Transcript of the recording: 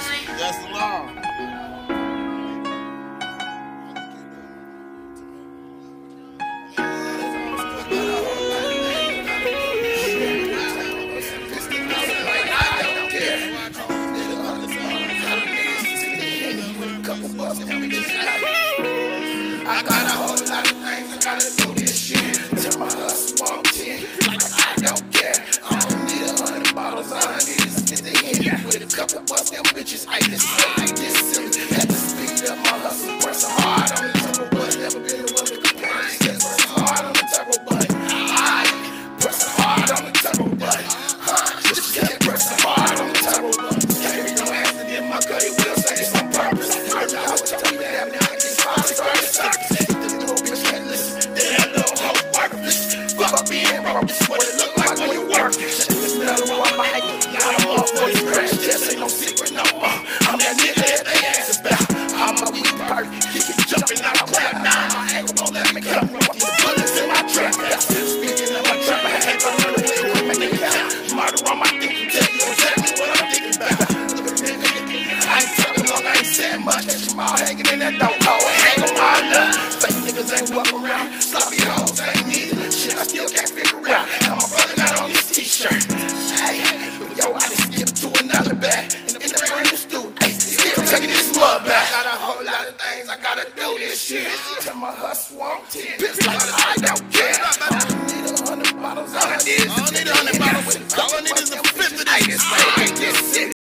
That's the law. I got a whole lot of things I gotta do this shit. Till my hustle walked in, like I don't care. I don't need 100 bottles, all I need is 50 in. With a couple bucks, them bitches, I just like this silly. Had to speed up my hustle, work so hard on the turbo button. Never been the one to complain, just work so hard on the turbo button. I press so hard on the turbo button. Just kept pressing hard on the turbo button. Can't be no accident, my gut, it will say this on purpose. I know what you told me to have, now I can finally start the circus. Being broke, this is what it look like when you work. This metal on my head, now I'm off for this crash test. Ain't no secret no more. I'm that nigga that they ask about. I'm a weak bird, kicking, jumping out of clap. Now my ankle won't let me cut. These bullets in my trap. Speaking of my trap, I had to run away with my nigga out. Murder on my dick, tell you exactly what I'm thinking about. Look at that nigga, I ain't talking long, I ain't saying much. That your mouth hanging in that dope hole, hang on my love. Fake niggas ain't welcome around, sloppy hoes ain't neither. I still can't figure out how my brother got on this t-shirt. Hey, yo, I just skipped to another bag in the brand new stew. Hey, still taking this mud back. Got a whole lot of things I gotta do this shit. Till my hustle walked in, bitch like I don't care. I don't need 100 bottles, all I need is 100 bottles. All I need is a 50. I just say, I just sit.